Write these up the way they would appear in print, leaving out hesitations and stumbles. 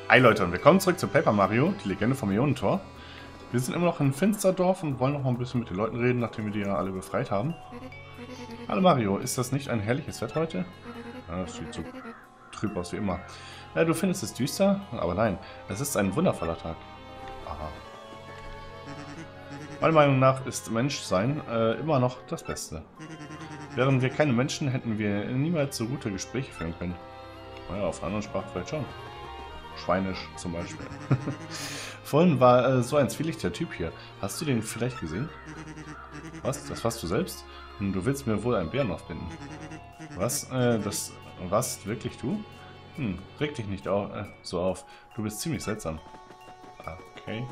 Hi Leute und willkommen zurück zu Paper Mario, die Legende vom Ionentor. Wir sind immer noch in Finsterdorf und wollen noch mal ein bisschen mit den Leuten reden, nachdem wir die ja alle befreit haben. Hallo Mario, ist das nicht ein herrliches Wetter heute? Ja, das sieht so trüb aus wie immer. Du findest es düster? Aber nein, es ist ein wundervoller Tag. Aha. Meiner Meinung nach ist Menschsein immer noch das Beste. Wären wir keine Menschen, hätten wir niemals so gute Gespräche führen können. Naja, auf einer anderen Sprache vielleicht schon. Schweinisch zum Beispiel. Vorhin war so ein zwielichtiger Typ hier. Hast du den vielleicht gesehen? Was? Das warst du selbst? Du willst mir wohl einen Bären aufbinden. Was? Das warst wirklich du? Reg dich nicht so auf. Du bist ziemlich seltsam. Okay.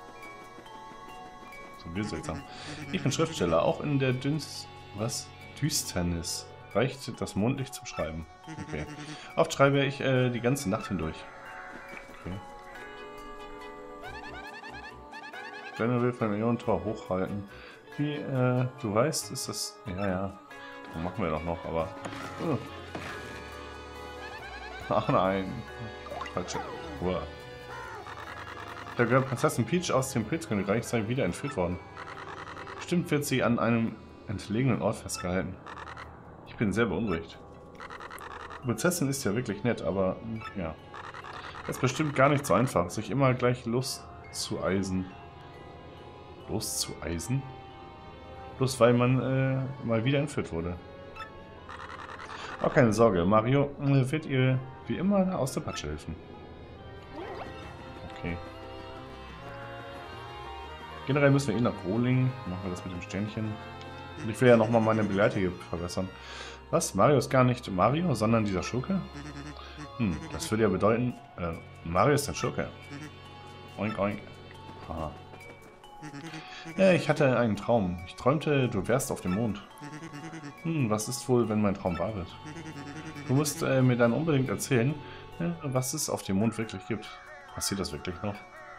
So wie seltsam. Ich bin Schriftsteller, auch in der Düsternis. Reicht das Mondlicht zum Schreiben. Okay. Oft schreibe ich die ganze Nacht hindurch. Okay. Sterne will von Ionentor hochhalten. Wie du weißt, ist das... Ja. Das machen wir doch noch, aber... Ach nein. Falsche. Uah. Der Prinzessin Peach aus dem Pilzkönigreich sei wieder entführt worden. Bestimmt wird sie an einem entlegenen Ort festgehalten. Ich bin sehr beunruhigt. Die Prinzessin ist ja wirklich nett, aber ja. Es ist bestimmt gar nicht so einfach, sich immer gleich loszueisen. Loszueisen? Bloß weil man mal wieder entführt wurde. Aber keine Sorge, Mario wird ihr wie immer aus der Patsche helfen. Okay. Generell müssen wir nach Rohling. Machen wir das mit dem Sternchen. Und ich will ja nochmal meine Begleiter hier verbessern. Was? Mario ist gar nicht Mario, sondern dieser Schurke? Das würde ja bedeuten, Mario ist ein Schurke. Oink, oink. Aha. Ja, ich hatte einen Traum. Ich träumte, du wärst auf dem Mond. Was ist wohl, wenn mein Traum wahr wird? Du musst mir dann unbedingt erzählen, was es auf dem Mond wirklich gibt. Passiert das wirklich noch?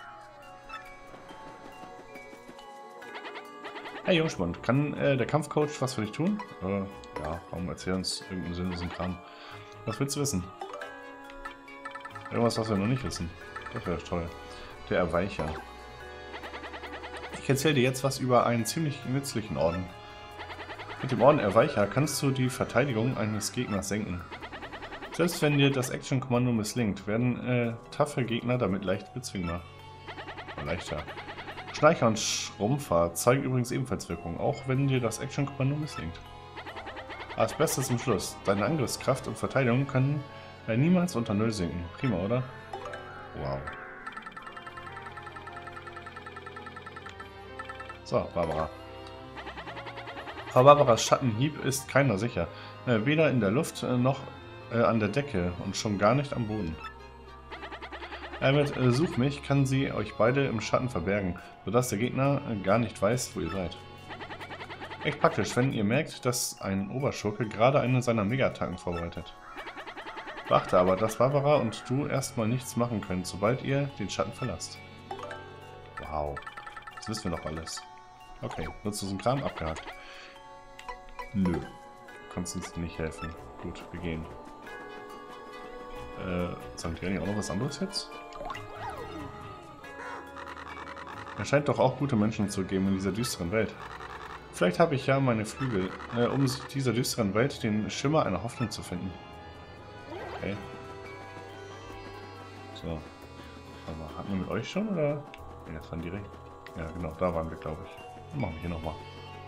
Hey Jungspund, kann der Kampfcoach was für dich tun? Ja, warum erzähl uns irgendeinen sinnlosen Kram? Was willst du wissen? Irgendwas, was wir noch nicht wissen. Das wäre toll. Der Erweicher. Ich erzähle dir jetzt was über einen ziemlich nützlichen Orden. Mit dem Orden Erweicher kannst du die Verteidigung eines Gegners senken. Selbst wenn dir das Action-Kommando misslingt, werden taffe Gegner damit leicht bezwingbar. Leichter. Schleicher und Schrumpfer zeigen übrigens ebenfalls Wirkung, auch wenn dir das Action-Kommando misslingt. Als Beste zum Schluss. Deine Angriffskraft und Verteidigung können niemals unter Null sinken. Prima, oder? Wow. So, Barbara. Frau Barbaras Schattenhieb ist keiner sicher. Weder in der Luft noch an der Decke und schon gar nicht am Boden. Mit Such mich kann sie euch beide im Schatten verbergen, sodass der Gegner gar nicht weiß, wo ihr seid. Echt praktisch, wenn ihr merkt, dass ein Oberschurke gerade eine seiner Mega-Attacken vorbereitet. Beachte aber, dass Barbara und du erstmal nichts machen könnt, sobald ihr den Schatten verlasst. Wow, das wissen wir doch alles. Okay, nutzt du so einen Kram? Abgehakt. Nö, du kannst uns nicht helfen. Gut, wir gehen. Sagen die eigentlich auch noch was anderes jetzt? Es scheint doch auch gute Menschen zu geben in dieser düsteren Welt. Vielleicht habe ich ja meine Flügel, um in dieser düsteren Welt den Schimmer einer Hoffnung zu finden. Okay. So. Aber hatten wir mit euch schon, oder? Ja, das waren direkt. Ja, genau, da waren wir, glaube ich. Dann machen wir hier nochmal.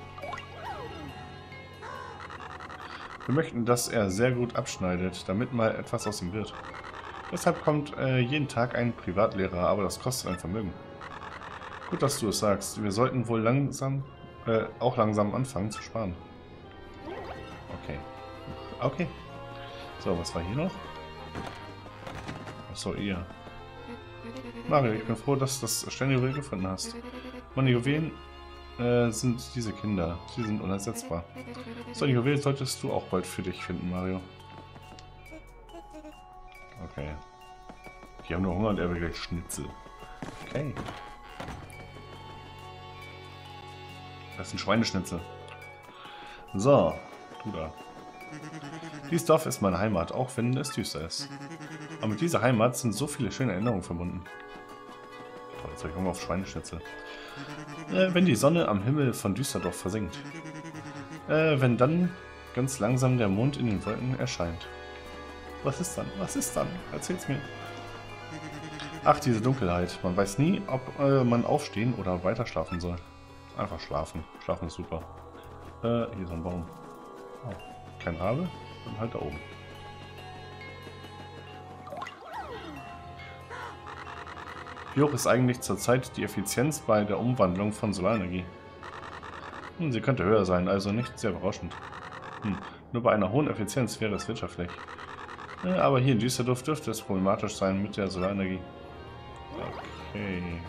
Wir möchten, dass er sehr gut abschneidet, damit mal etwas aus ihm wird. Deshalb kommt jeden Tag ein Privatlehrer, aber das kostet ein Vermögen. Gut, dass du es sagst. Wir sollten wohl auch langsam anfangen zu sparen. Okay. Okay. So, was war hier noch? Achso, ihr. Mario, ich bin froh, dass du das Sternjuwel gefunden hast. Meine Juwelen sind diese Kinder. Sie sind unersetzbar. So ein Juwel solltest du auch bald für dich finden, Mario. Okay. Die haben nur Hunger und er will gleich Schnitzel. Okay. Das ist ein Schweineschnitzel. So, du da. Dieses Dorf ist meine Heimat, auch wenn es düster ist. Aber mit dieser Heimat sind so viele schöne Erinnerungen verbunden. Toll, jetzt habe ich Hunger auf Schweineschnitzel. Wenn die Sonne am Himmel von Düsterdorf versinkt. Wenn dann ganz langsam der Mond in den Wolken erscheint. Was ist dann? Was ist dann? Erzähl's mir. Ach, diese Dunkelheit. Man weiß nie, ob man aufstehen oder weiter schlafen soll. Einfach schlafen. Schlafen ist super. Hier ist ein Baum. Oh, kein Rabe? Dann halt da oben. Wie hoch ist eigentlich zurzeit die Effizienz bei der Umwandlung von Solarenergie? Sie könnte höher sein, also nicht sehr berauschend. Nur bei einer hohen Effizienz wäre es wirtschaftlich. Aber hier in Düsseldorf dürfte es problematisch sein mit der Solarenergie. Okay.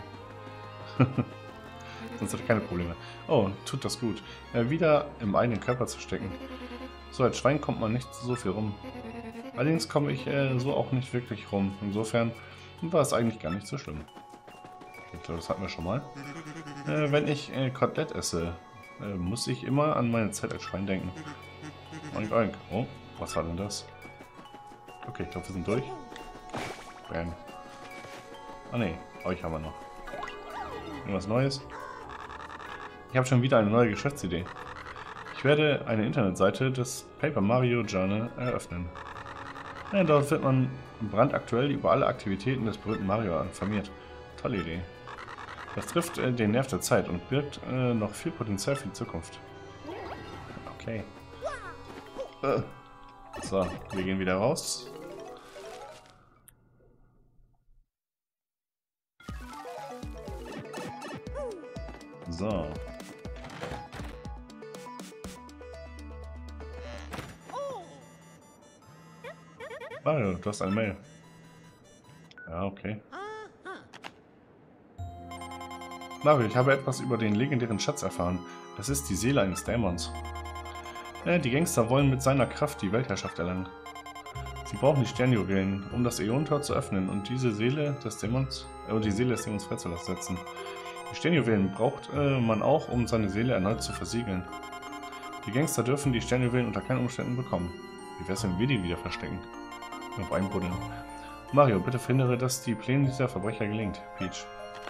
Sonst hat er keine Probleme. Oh, tut das gut. Wieder im eigenen Körper zu stecken. So als Schwein kommt man nicht so viel rum. Allerdings komme ich so auch nicht wirklich rum. Insofern war es eigentlich gar nicht so schlimm. Ich glaube, das hatten wir schon mal. Wenn ich Kotelett esse, muss ich immer an meine Zeit als Schwein denken. Oink, oink. Oh, was war denn das? Okay, ich glaube, wir sind durch. Bam. Ah ne, euch haben wir noch. Irgendwas Neues? Ich habe schon wieder eine neue Geschäftsidee. Ich werde eine Internetseite des Paper Mario Journal eröffnen. Dort wird man brandaktuell über alle Aktivitäten des berühmten Mario informiert. Tolle Idee. Das trifft den Nerv der Zeit und birgt noch viel Potenzial für die Zukunft. Okay. So, wir gehen wieder raus. So. Mario, du hast eine Mail. Ja, okay. Mario, ich habe etwas über den legendären Schatz erfahren. Es ist die Seele eines Dämons. Die Gangster wollen mit seiner Kraft die Weltherrschaft erlangen. Sie brauchen die Sternjuwelen, um das Äonentor zu öffnen und diese Seele des Dämons, die Seele des Dämons freizusetzen. Die Sternjuwelen braucht man auch, um seine Seele erneut zu versiegeln. Die Gangster dürfen die Sternjuwelen unter keinen Umständen bekommen. Wie wär's, wenn wir die wieder verstecken? Auf einbuddeln. Mario, bitte verhindere, dass die Pläne dieser Verbrecher gelingt. Peach.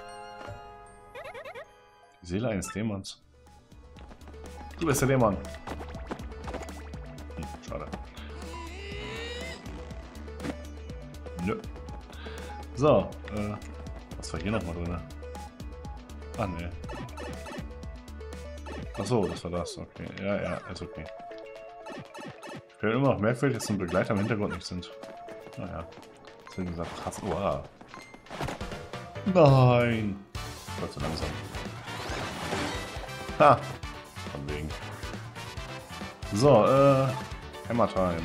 Die Seele eines Dämons. Du bist der Dämon. Schade. Nö. So, was war hier nochmal drin? Ah, ne. Achso, das war das. Okay. Ja, ist okay. Ich finde immer noch merkwürdig, dass so ein Begleiter im Hintergrund nicht sind. Naja. Deswegen gesagt, krass. Wow. Nein! Gott so langsam. Ha! Von wegen. So, Hammer Time.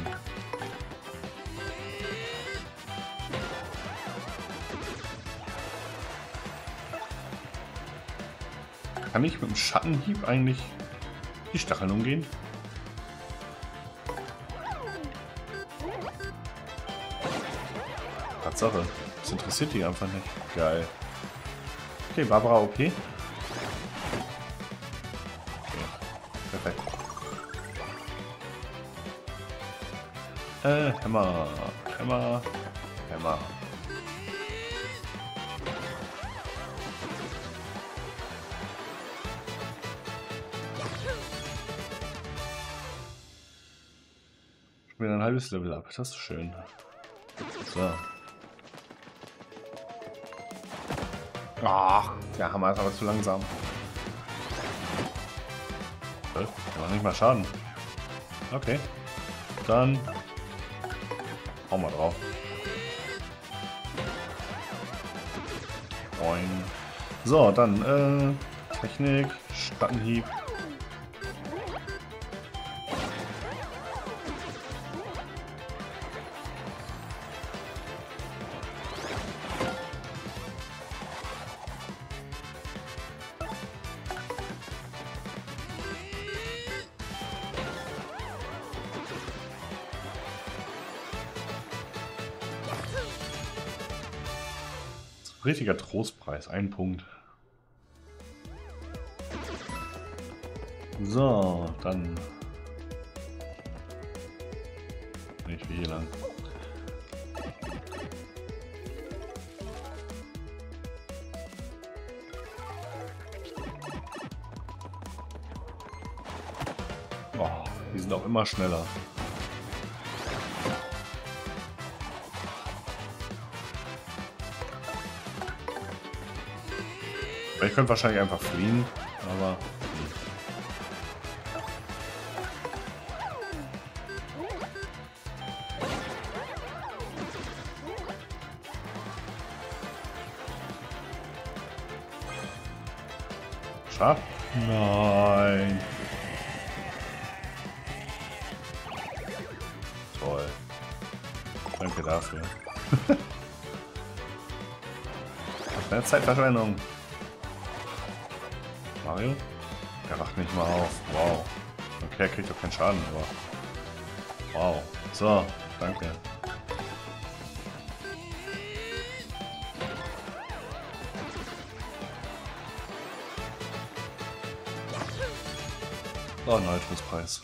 Kann ich mit dem Schattenhieb eigentlich die Stacheln umgehen? Tatsache. Das interessiert die einfach nicht. Geil. Okay, Barbara OP. Okay. Perfekt. Hammer. Hammer. Hammer. Wieder ein halbes Level ab. Das ist schön. So. Ach, der Hammer ist aber zu langsam. Der macht nicht mal Schaden. Okay. Dann hauen wir drauf. Moin. So, dann Technik, Schattenhieb. Richtiger Trostpreis, ein Punkt. So, dann hier lang. Oh, die sind auch immer schneller. Ich könnte wahrscheinlich einfach fliehen, aber... Schaf? Nein. Toll. Danke dafür. Keine Zeitverschwendung. Mario? Er wacht nicht mal auf. Wow. Okay, er kriegt doch keinen Schaden, aber... Wow. So, danke. Oh, ein Alterungspreis.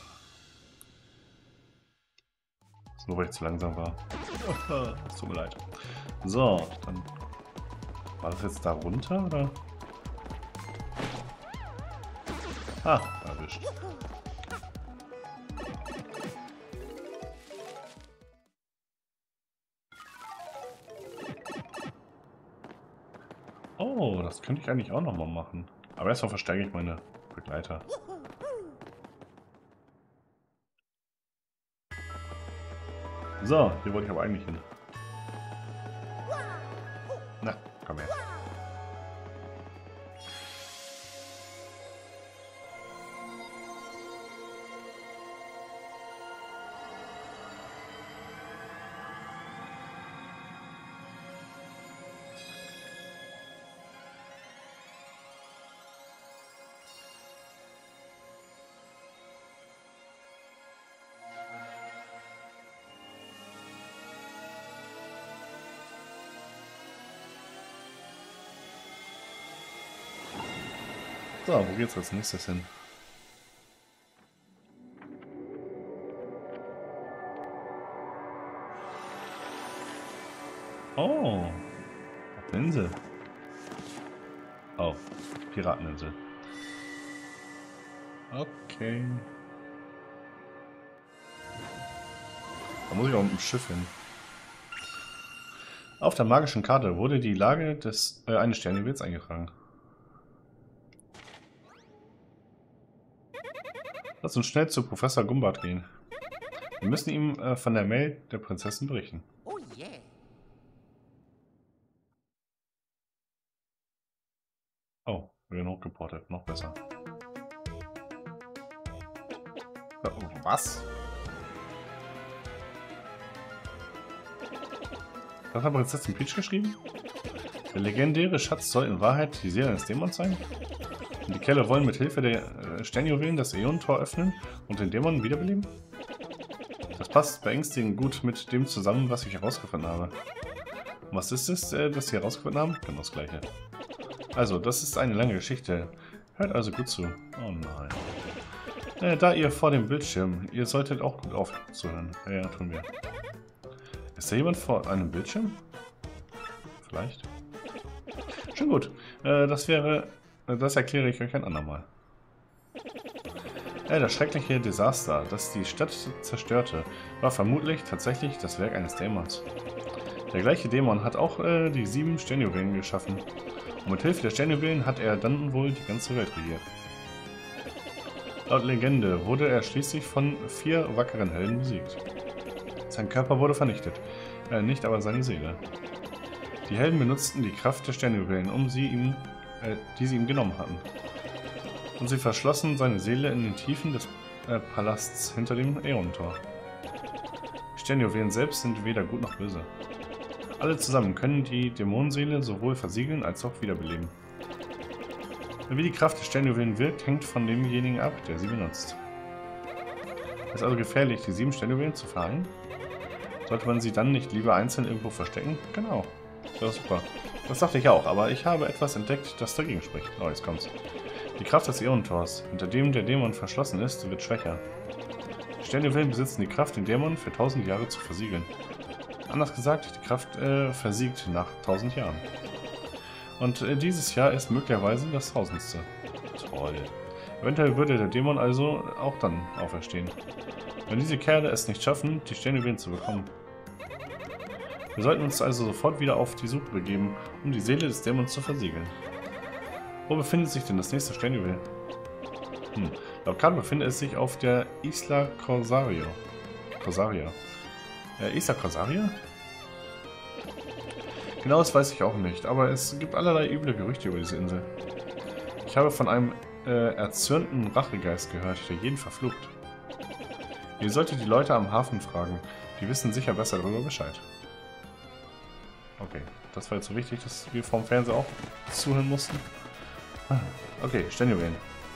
Nur weil ich zu langsam war. Es tut mir leid. So, dann... War das jetzt da runter, oder? Ah, erwischt. Oh, das könnte ich eigentlich auch nochmal machen. Aber erstmal verstärke ich meine Begleiter. So, hier wollte ich aber eigentlich hin. Na, komm her. So, wo geht's als nächstes hin? Oh, auf eine Insel. Oh, Pirateninsel. Okay. Da muss ich auch mit dem Schiff hin. Auf der magischen Karte wurde die Lage eines Sternenjuwels eingetragen. Lass uns schnell zu Professor Gumbart gehen. Wir müssen ihm von der Mail der Prinzessin berichten. Oh yeah. Oh, wir werden hochgeportet. Noch besser. Was? Was hat Prinzessin Peach geschrieben? Der legendäre Schatz soll in Wahrheit die Seele eines Dämons sein? Und die Kerle wollen mit Hilfe der Sternjuwelen das Äonentor öffnen und den Dämon wiederbeleben? Das passt beängstigend gut mit dem zusammen, was ich herausgefunden habe. Und was ist es, das Sie herausgefunden haben? Genau das Gleiche. Also, das ist eine lange Geschichte. Hört also gut zu. Oh nein. Da ihr vor dem Bildschirm, ihr solltet auch gut aufzuhören. Ja, tun wir. Ist da jemand vor einem Bildschirm? Vielleicht. Schon gut. Das erkläre ich euch ein andermal. Das schreckliche Desaster, das die Stadt zerstörte, war vermutlich tatsächlich das Werk eines Dämons. Der gleiche Dämon hat auch die 7 Sternjuwelen geschaffen. Und mit Hilfe der Sternjuwelen hat er dann wohl die ganze Welt regiert. Laut Legende wurde er schließlich von 4 wackeren Helden besiegt. Sein Körper wurde vernichtet, nicht aber seine Seele. Die Helden benutzten die Kraft der Sternjuwelen, die sie ihm genommen hatten. Und sie verschlossen seine Seele in den Tiefen des Palasts hinter dem Äonentor. Die Sternjuwelen selbst sind weder gut noch böse. Alle zusammen können die Dämonenseele sowohl versiegeln als auch wiederbeleben. Wie die Kraft der Sternjuwelen wirkt, hängt von demjenigen ab, der sie benutzt. Es ist also gefährlich, die 7 Sternjuwelen zu vereinen? Sollte man sie dann nicht lieber einzeln irgendwo verstecken? Genau. Das ist super. Das dachte ich auch, aber ich habe etwas entdeckt, das dagegen spricht. Oh, jetzt kommt's. Die Kraft des Äonentors, hinter dem der Dämon verschlossen ist, wird schwächer. Die Sternjuwelen besitzen die Kraft, den Dämon für 1000 Jahre zu versiegeln. Anders gesagt, die Kraft versiegt nach 1000 Jahren. Und dieses Jahr ist möglicherweise das 1000. Toll. Eventuell würde der Dämon also auch dann auferstehen. Wenn diese Kerle es nicht schaffen, die Sternjuwelen zu bekommen. Wir sollten uns also sofort wieder auf die Suche begeben, um die Seele des Dämons zu versiegeln. Wo befindet sich denn das nächste Sternjuwel? Laut Karte befindet es sich auf der Isla Corsaria. Isla Corsaria? Genau, das weiß ich auch nicht, aber es gibt allerlei üble Gerüchte über diese Insel. Ich habe von einem erzürnten Rachegeist gehört, der jeden verflucht. Ihr solltet die Leute am Hafen fragen. Die wissen sicher besser darüber Bescheid. Okay, das war jetzt so wichtig, dass wir vom Fernseher auch zuhören mussten. Okay, Sternjuwelen.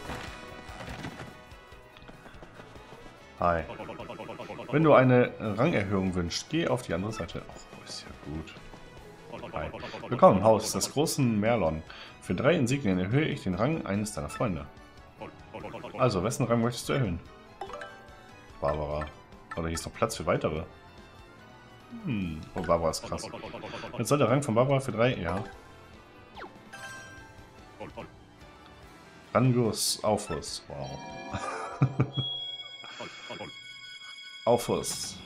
Hi. Wenn du eine Rangerhöhung wünschst, geh auf die andere Seite. Oh, ist ja gut. Hi. Willkommen im Haus des großen Merlon. Für 3 Insignien erhöhe ich den Rang eines deiner Freunde. Also, wessen Rang möchtest du erhöhen? Barbara. Oder hier ist noch Platz für weitere. Oh, Barbara ist krass. Jetzt soll der Rang von Barbara für 3, ja. Rangus Aufus. Wow. Aufus.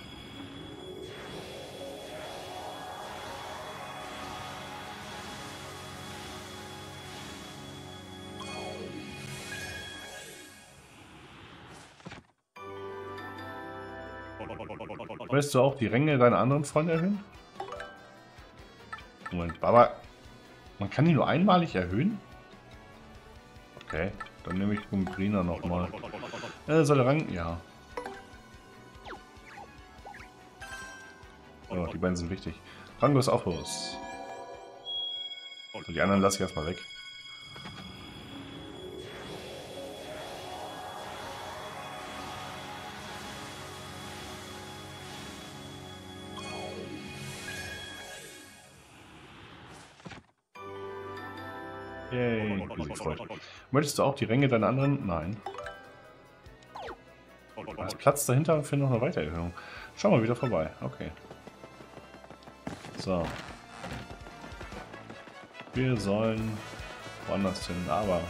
Möchtest du auch die Ränge deiner anderen Freunde erhöhen? Moment, aber man kann die nur einmalig erhöhen? Okay, dann nehme ich Gumbrina nochmal. Soll der Rang? Ja. Oh, die beiden sind wichtig. Rangus Aufus. Und die anderen lasse ich erstmal weg. Yay, wie sich freut. Möchtest du auch die Ränge deiner anderen? Nein. Da ist Platz dahinter für noch eine Weitererhöhung. Schau mal wieder vorbei. Okay. So. Wir sollen woanders hin, aber...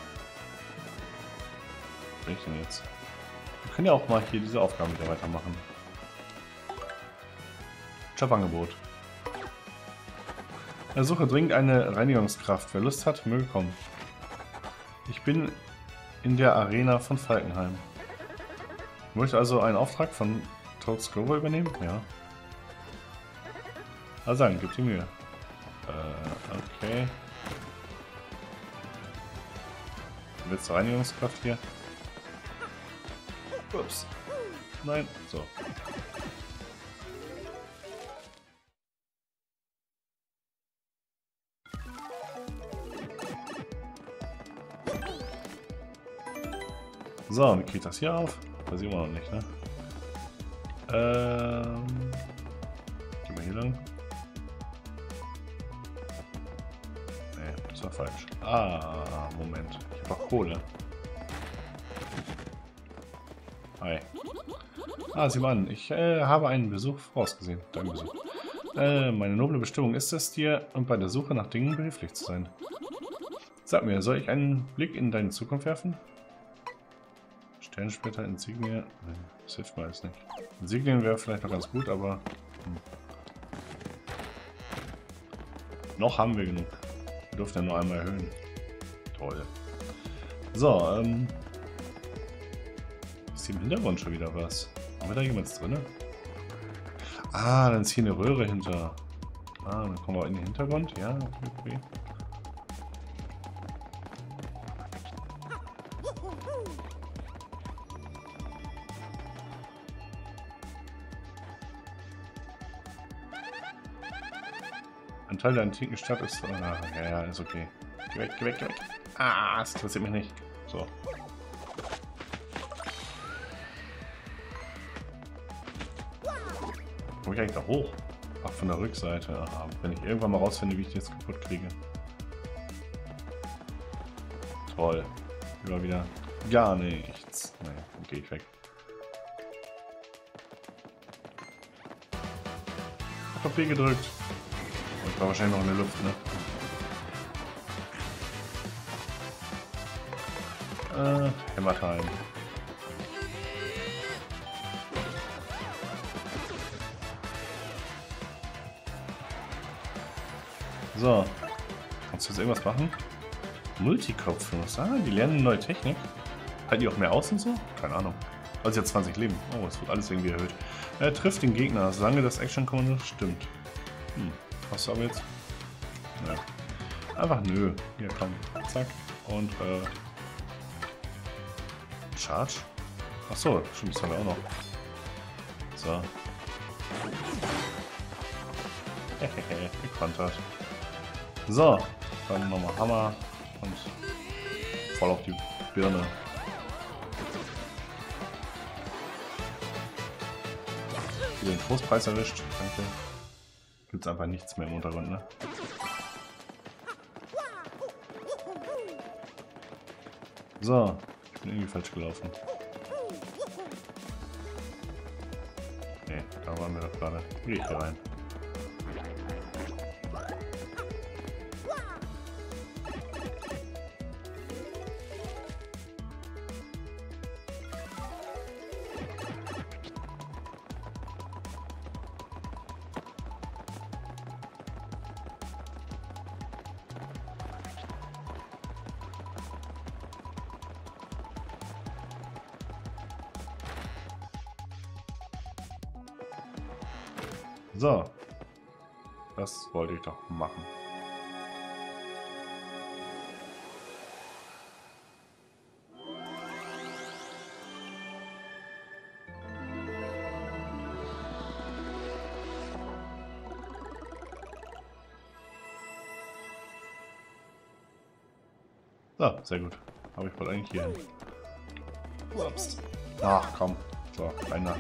Was will ich denn jetzt? Wir können ja auch mal hier diese Aufgaben wieder weitermachen. Jobangebot. Ersuche dringend eine Reinigungskraft. Wer Lust hat, möge kommen. Ich bin in der Arena von Falkenheim. Ich möchte also einen Auftrag von Toad Scover übernehmen? Ja. Also dann, gib die Mühe. Okay. Willst du Reinigungskraft hier? Ups. Nein. So. So, wie kriege ich das hier auf? Weiß ich immer noch nicht, ne? Gehen wir hier lang? Ne, das war falsch. Ah, Moment. Ich brauche Kohle. Hi. Ah, sieh mal an. Ich habe einen Besuch vorausgesehen. Deinen Besuch. Meine noble Bestimmung ist es, dir und bei der Suche nach Dingen behilflich zu sein. Sag mir, soll ich einen Blick in deine Zukunft werfen? Sternsplitter, Insignien. Das hilft mir jetzt nicht. Insignien wäre vielleicht noch ganz gut, aber... Noch haben wir genug. Wir dürfen ja nur einmal erhöhen. Toll. So, ist hier im Hintergrund schon wieder was? Haben wir da jemand drin? Ah, dann ist hier eine Röhre hinter. Ah, dann kommen wir in den Hintergrund. Ja, okay. Ein Teil der antiken Stadt ist... ja, ist okay. Geh weg, geh weg, geh weg. Ah, das interessiert mich nicht. So. Komme ich eigentlich da hoch? Ach, von der Rückseite. Aha, wenn ich irgendwann mal rausfinde, wie ich die jetzt kaputt kriege. Toll. Immer wieder gar nichts. Nee, dann gehe ich weg. hab auf B gedrückt. Und war wahrscheinlich noch in der Luft, ne? Hammer Time. So. Kannst du jetzt irgendwas machen? Multikopf. Die lernen eine neue Technik. Halten die auch mehr aus und so? Keine Ahnung. Also jetzt 20 Leben. Oh, es wird alles irgendwie erhöht. Er trifft den Gegner, solange das Action-Kommando stimmt. Hast du aber jetzt? Ja. Einfach nö. Hier, komm. Zack. Und, Charge? Achso, stimmt, das haben wir auch noch. So. Hehehe, gekontert. So. Dann nochmal Hammer. Und voll auf die Birne. Wieder den Trostpreis erwischt. Danke. Gibt's einfach nichts mehr im Untergrund, ne? So. Ich bin irgendwie falsch gelaufen. Ne, da waren wir doch gerade. Wie gehe ich hier rein? So. Das wollte ich doch machen. So, sehr gut. Aber ich wollte eigentlich hier hin. Ups. Ach komm. So, einer.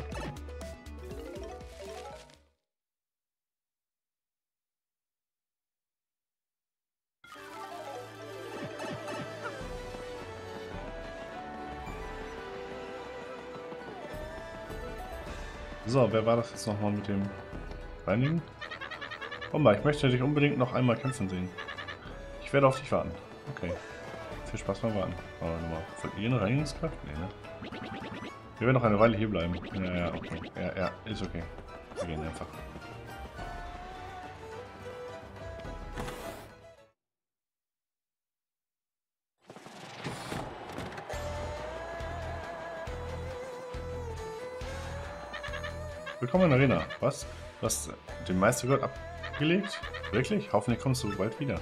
So, wer war das jetzt nochmal mit dem Reinigen? Bomber, ich möchte dich unbedingt noch einmal kämpfen sehen. Ich werde auf dich warten. Okay. Viel Spaß beim Warten. Aber nochmal. Verlieren Reinigungskraft? Nee, ne? Wir werden noch eine Weile hier bleiben. Ja, okay. Ja, ist okay. Wir gehen einfach. Willkommen in der Arena. Was? Du hast den Meistergott abgelegt? Wirklich? Hoffentlich kommst du bald wieder.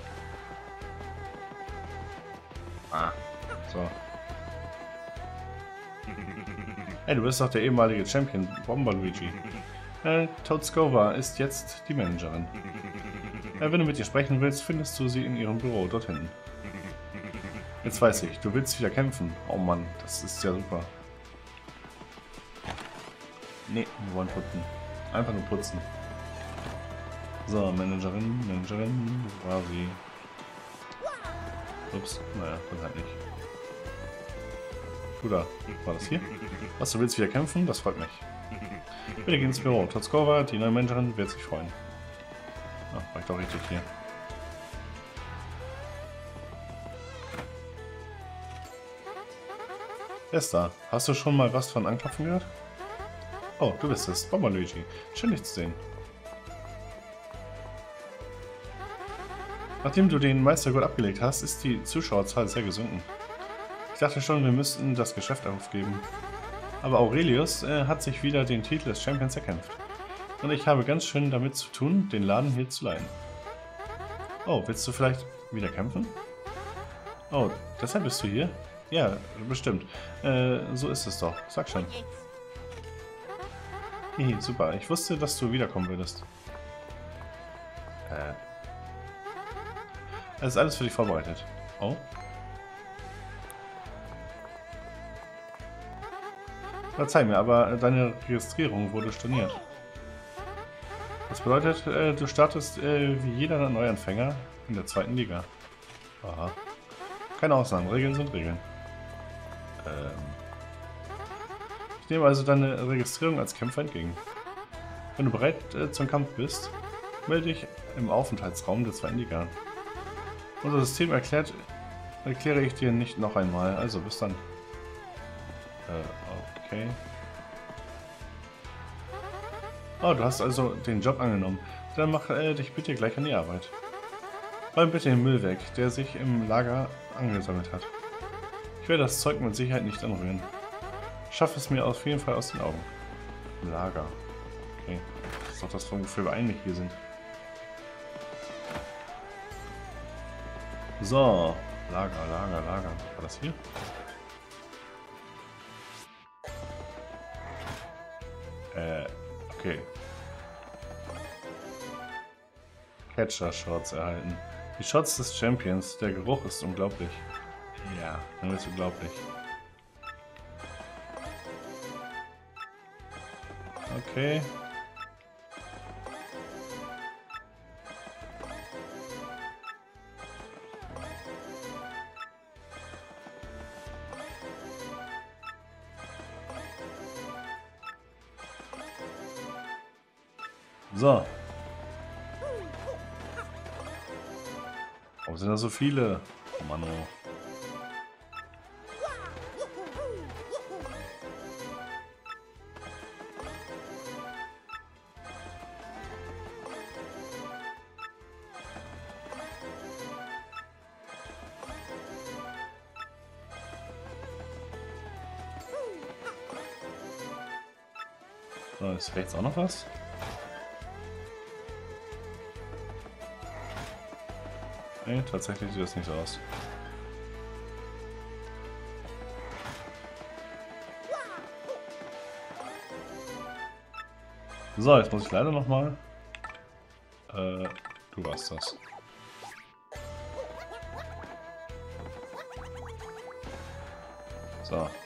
Ah. So. Hey, du bist doch der ehemalige Champion, Bomber Luigi. Toad Skova ist jetzt die Managerin. Wenn du mit ihr sprechen willst, findest du sie in ihrem Büro dort hinten. Jetzt weiß ich, du willst wieder kämpfen. Oh Mann, das ist ja super. Nee, wir wollen putzen. Einfach nur putzen. So, Managerin, wo war sie? Ups, naja, dann halt nicht. Du da, war das hier? Was, du willst wieder kämpfen? Das freut mich. Bitte geh ins Büro. Toad Skova, die neue Managerin, wird sich freuen. Ach, war ich doch richtig hier. Wer ist da? Hast du schon mal was von Anklopfen gehört? Oh, du bist es, Bomber Luigi. Schön, dich zu sehen. Nachdem du den Meistergott abgelegt hast, ist die Zuschauerzahl sehr gesunken. Ich dachte schon, wir müssten das Geschäft aufgeben. Aber Aurelius hat sich wieder den Titel des Champions erkämpft. Und ich habe ganz schön damit zu tun, den Laden hier zu leihen. Oh, willst du vielleicht wieder kämpfen? Oh, deshalb bist du hier? Ja, bestimmt. So ist es doch. Sag schon. Hihi, super. Ich wusste, dass du wiederkommen würdest. Es ist alles für dich vorbereitet. Oh. Verzeih mir, aber deine Registrierung wurde storniert. Das bedeutet, du startest wie jeder Neuanfänger in der 2. Liga. Aha. Keine Ausnahmen, Regeln sind Regeln. Ich nehme also deine Registrierung als Kämpfer entgegen. Wenn du bereit zum Kampf bist, Melde dich im Aufenthaltsraum der 2 Indiger. Unser System erkläre ich dir nicht noch einmal. Also, bis dann. Okay. Oh, du hast also den Job angenommen. Dann mach dich bitte gleich an die Arbeit. Räum bitte den Müll weg, der sich im Lager angesammelt hat. Ich werde das Zeug mit Sicherheit nicht anrühren. Schaff es mir auf jeden Fall aus den Augen. Im Lager. Okay. Das ist doch das, wofür wir eigentlich hier sind. So. Lager. War das hier? Okay. Catcher-Shots erhalten. Die Shots des Champions. Der Geruch ist unglaublich. Ja, dann ist unglaublich. Okay. So. Warum sind da so viele? Oh Mann, oh. So, ist rechts auch noch was? Nee, tatsächlich sieht das nicht so aus. So, jetzt muss ich leider nochmal. Du warst das. So.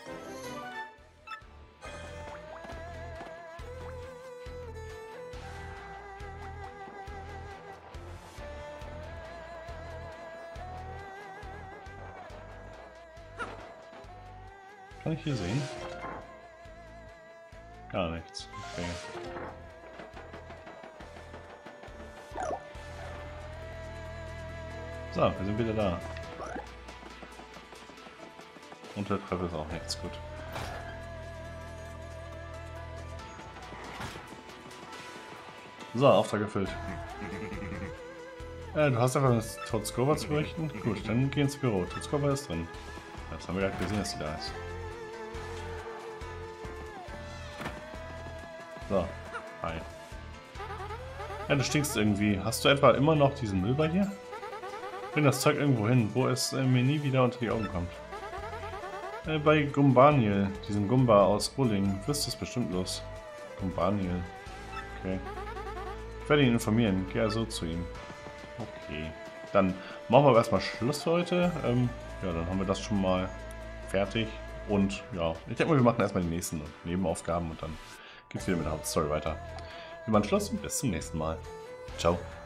Kann ich hier sehen? Gar nichts. Okay. So, wir sind wieder da. Und der Treppe ist auch nichts. Gut. So, Auftrag erfüllt. Du hast einfach das Totskova zu berichten? Gut, dann geh ins Büro. Totskova ist drin. Das haben wir gerade gesehen, dass sie da ist. So, hi. Ja, du stinkst irgendwie. Hast du etwa immer noch diesen Müll bei dir? Bring das Zeug irgendwo hin, wo es mir nie wieder unter die Augen kommt. Bei Gumbaniel, diesem Gumba aus Bulling, wirst du es bestimmt los. Gumbaniel. Okay. Ich werde ihn informieren. Geh also zu ihm. Okay. Dann machen wir aber erstmal Schluss für heute. Ja, dann haben wir das schon mal fertig. Und ja, ich denke mal, wir machen erstmal die nächsten Nebenaufgaben und dann geht es wieder mit der Hauptstory weiter. Wir machen Schluss und bis zum nächsten Mal. Ciao.